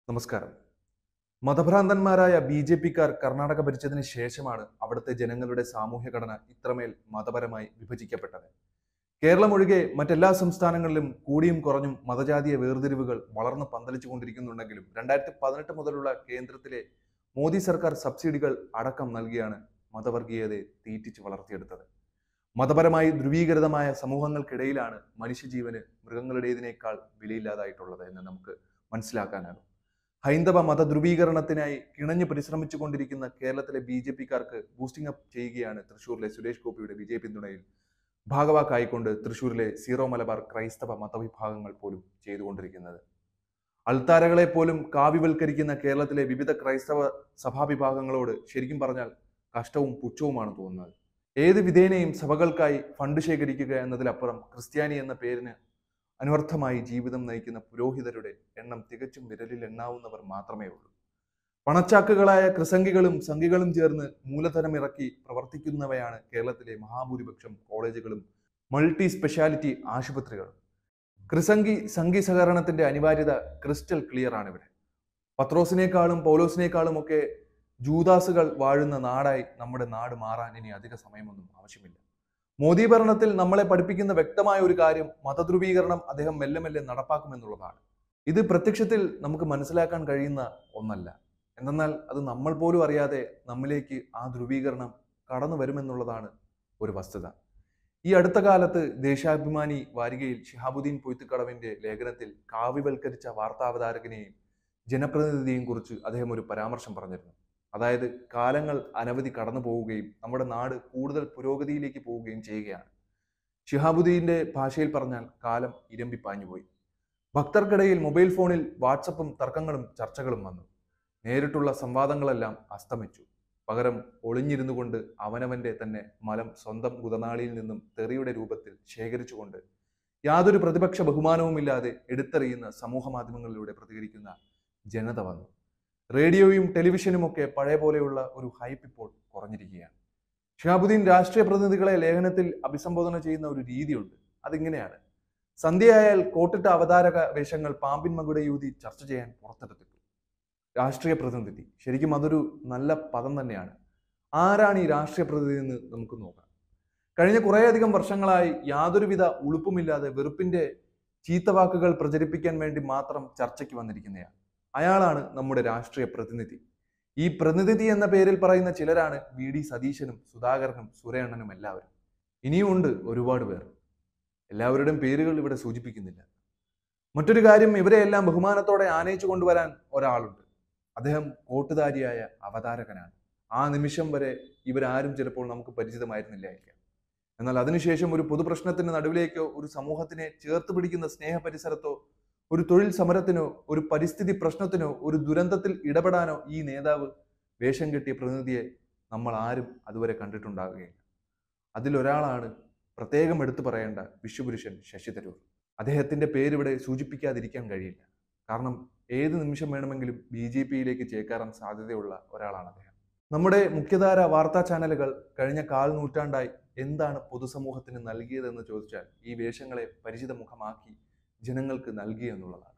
നമസ്കാരം. മതഭ്രാന്തന്മാരായ ബി.ജെ.പിക്കാർ കർണാടക ഭരിച്ചതിന് ശേഷമാണ് അവിടുത്തെ ജനങ്ങളുടെ സാമൂഹ്യഘടന ഇത്രമേൽ മതപരമായി വിഭജിക്കപ്പെട്ടത്. കേരളം ഒഴികെ മറ്റെല്ലാ സംസ്ഥാനങ്ങളിലും കൂടിയും കുറഞ്ഞും മതജാതീയ വേർതിരിവുകൾ വളർന്നു പന്തലിച്ചുകൊണ്ടിരിക്കുന്നുണ്ടെങ്കിലും 2018 മുതലുള്ള കേന്ദ്രത്തിലെ മോദി സർക്കാർ സബ്സിഡികൾ അടക്കം നൽകിയാണ് മതവർഗീയതയെ തീറ്റിച്ച് വളർത്തിയെടുത്തത്. മതപരമായി ധ്രുവീകൃതമായ സമൂഹങ്ങൾക്കിടയിലാണ് മനുഷ്യജീവന് മൃഗങ്ങളുടേതിനേക്കാൾ വിലയില്ലാതായിട്ടുള്ളത് എന്ന് നമുക്ക് മനസ്സിലാക്കാനാകും. ഹൈന്ദവ മതധ്രുവീകരണത്തിനായി കിണഞ്ഞു പരിശ്രമിച്ചുകൊണ്ടിരിക്കുന്ന കേരളത്തിലെ ബി.ജെ.പിക്കാർക്ക് ബൂസ്റ്റിംഗ് അപ്പ് ചെയ്യുകയാണ് തൃശൂരിലെ സുരേഷ് ഗോപിയുടെ വിജയ പിന്തുണയിൽ ഭാഗവാക്കായിക്കൊണ്ട് തൃശൂരിലെ സീറോ മലബാർ ക്രൈസ്തവ മതവിഭാഗങ്ങൾ പോലും ചെയ്തുകൊണ്ടിരിക്കുന്നത്. അൾത്താരകളെ പോലും കാവ്യവൽക്കരിക്കുന്ന കേരളത്തിലെ വിവിധ ക്രൈസ്തവ സഭാവിഭാഗങ്ങളോട് ശരിക്കും പറഞ്ഞാൽ കഷ്ടവും പുച്ഛവുമാണ് തോന്നുന്നത്. ഏത് വിധേനയും സഭകൾക്കായി ഫണ്ട് ശേഖരിക്കുക എന്നതിലപ്പുറം ക്രിസ്ത്യാനി എന്ന പേരിന് അനർത്ഥമായി ജീവിതം നയിക്കുന്ന പുരോഹിതരുടെ എണ്ണം തികച്ചും വിരലിൽ എണ്ണാവുന്നവർ മാത്രമേ ഉള്ളൂ. പണച്ചാക്കുകളായ ക്രിസംഗികളും സംഘികളും ചേർന്ന് മൂലധനമിറക്കി പ്രവർത്തിക്കുന്നവയാണ് കേരളത്തിലെ മഹാഭൂരിപക്ഷം കോളേജുകളും മൾട്ടി സ്പെഷ്യാലിറ്റി ആശുപത്രികളും. ക്രിസംഗി സംഘി സഹകരണത്തിന്റെ അനിവാര്യത ക്രിസ്റ്റൽ ക്ലിയർ ആണ് ഇവിടെ. പത്രോസിനേക്കാളും പൗലോസിനേക്കാളും ഒക്കെ ജൂദാസുകൾ വാഴുന്ന നാടായി നമ്മുടെ നാട് മാറാൻ ഇനി അധിക സമയമൊന്നും ആവശ്യമില്ല. മോദി ഭരണത്തിൽ നമ്മളെ പഠിപ്പിക്കുന്ന വ്യക്തമായ ഒരു കാര്യം മതധ്രുവീകരണം അദ്ദേഹം മെല്ലെ മെല്ലെ നടപ്പാക്കുമെന്നുള്ളതാണ്. ഇത് പ്രത്യക്ഷത്തിൽ നമുക്ക് മനസ്സിലാക്കാൻ കഴിയുന്ന ഒന്നല്ല. എന്നാൽ അത് നമ്മൾ പോലും അറിയാതെ നമ്മിലേക്ക് ആ ധ്രുവീകരണം കടന്നു വരുമെന്നുള്ളതാണ് ഒരു വസ്തുത. ഈ അടുത്ത കാലത്ത് ദേശാഭിമാനി വാരികയിൽ ഷിഹാബുദ്ദീൻ പൊയ്ത്തുക്കടവിന്റെ ലേഖനത്തിൽ കാവ്യവൽക്കരിച്ച വാർത്താവതാരകനെയും ജനപ്രതിനിധിയെയും കുറിച്ച് അദ്ദേഹം ഒരു പരാമർശം പറഞ്ഞിരുന്നു. അതായത് കാലങ്ങൾ അനവധി കടന്നു പോവുകയും നമ്മുടെ നാട് കൂടുതൽ പുരോഗതിയിലേക്ക് പോവുകയും ചെയ്യുകയാണ്. ഷിഹാബുദ്ദീന്റെ ഭാഷയിൽ പറഞ്ഞാൽ കാലം ഇരമ്പിപ്പാഞ്ഞുപോയി. ഭക്തർക്കിടയിൽ മൊബൈൽ ഫോണിൽ വാട്സപ്പും തർക്കങ്ങളും ചർച്ചകളും വന്നു. നേരിട്ടുള്ള സംവാദങ്ങളെല്ലാം അസ്തമിച്ചു. പകരം ഒളിഞ്ഞിരുന്നു കൊണ്ട് അവനവന്റെ തന്നെ മലം സ്വന്തം ഗുദനാളിയിൽ നിന്നും തെറിയുടെ രൂപത്തിൽ ശേഖരിച്ചുകൊണ്ട് യാതൊരു പ്രതിപക്ഷ ബഹുമാനവുമില്ലാതെ എടുത്തെറിയുന്ന സമൂഹ മാധ്യമങ്ങളിലൂടെ പ്രതികരിക്കുന്ന ജനത വന്നു. റേഡിയോയും ടെലിവിഷനും ഒക്കെ പഴയ പോലെയുള്ള ഒരു ഹൈപ്പ് ഇപ്പോൾ കുറഞ്ഞിരിക്കുകയാണ്. ഷിഹാബുദ്ദീൻ രാഷ്ട്രീയ പ്രതിനിധികളെ ലേഖനത്തിൽ അഭിസംബോധന ചെയ്യുന്ന ഒരു രീതിയുണ്ട്. അതിങ്ങനെയാണ്: സന്ധ്യയായാൽ കോട്ടിട്ട അവതാരക വേഷങ്ങൾ പാമ്പിൻ മകുടയൂതി ചർച്ച ചെയ്യാൻ പുറത്തെടുത്തിട്ടു. രാഷ്ട്രീയ പ്രതിനിധി, ശരിക്കും അതൊരു നല്ല പദം തന്നെയാണ്. ആരാണ് ഈ രാഷ്ട്രീയ പ്രതിനിധി എന്ന് നമുക്ക് നോക്കാം. കഴിഞ്ഞ കുറേയധികം വർഷങ്ങളായി യാതൊരുവിധ ഉളുപ്പുമില്ലാതെ വെറുപ്പിന്റെ ചീത്തവാക്കുകൾ പ്രചരിപ്പിക്കാൻ വേണ്ടി മാത്രം ചർച്ചയ്ക്ക് വന്നിരിക്കുന്നയാൾ. അയാളാണ് നമ്മുടെ രാഷ്ട്രീയ പ്രതിനിധി. ഈ പ്രതിനിധി എന്ന പേരിൽ പറയുന്ന ചിലരാണ് വി.ഡി. സതീശനും സുധാകരനും സുരേണ്ണനും എല്ലാവരും. ഇനിയും ഉണ്ട് ഒരുപാട് പേർ. എല്ലാവരുടെയും പേരുകൾ ഇവിടെ സൂചിപ്പിക്കുന്നില്ല. മറ്റൊരു കാര്യം, ഇവരെയെല്ലാം ബഹുമാനത്തോടെ ആനയിച്ചു കൊണ്ടുവരാൻ ഒരാളുണ്ട്. അദ്ദേഹം കോട്ടുധാരിയായ അവതാരകനാണ്. ആ നിമിഷം വരെ ഇവരാരും ചിലപ്പോൾ നമുക്ക് പരിചിതമായിരുന്നില്ലായിരിക്കാം. എന്നാൽ അതിനുശേഷം ഒരു പൊതുപ്രശ്നത്തിന് നടുവിലേക്കോ ഒരു സമൂഹത്തിനെ ചേർത്ത് പിടിക്കുന്ന സ്നേഹ പരിസരത്തോ ഒരു തൊഴിൽ സമരത്തിനോ ഒരു പരിസ്ഥിതി പ്രശ്നത്തിനോ ഒരു ദുരന്തത്തിൽ ഇടപെടാനോ ഈ നേതാവ് വേഷം കെട്ടിയ പ്രതിനിധിയെ നമ്മൾ ആരും അതുവരെ കണ്ടിട്ടുണ്ടാകുകയില്ല. അതിലൊരാളാണ് പ്രത്യേകം എടുത്തു പറയേണ്ട വിശ്വപുരുഷൻ ശശി തരൂർ. അദ്ദേഹത്തിന്റെ പേരിവിടെ സൂചിപ്പിക്കാതിരിക്കാൻ കഴിയില്ല. കാരണം ഏത് നിമിഷം വേണമെങ്കിലും ബി.ജെ.പിയിലേക്ക് ചേക്കേറാൻ സാധ്യതയുള്ള ഒരാളാണ് അദ്ദേഹം. നമ്മുടെ മുഖ്യധാര വാർത്താ ചാനലുകൾ കഴിഞ്ഞ 1/4 നൂറ്റാണ്ടായി എന്താണ് പൊതുസമൂഹത്തിന് നൽകിയതെന്ന് ചോദിച്ചാൽ ഈ വേഷങ്ങളെ പരിചിത മുഖമാക്കി ജനങ്ങൾക്ക് നൽകി എന്നുള്ളതാണ്.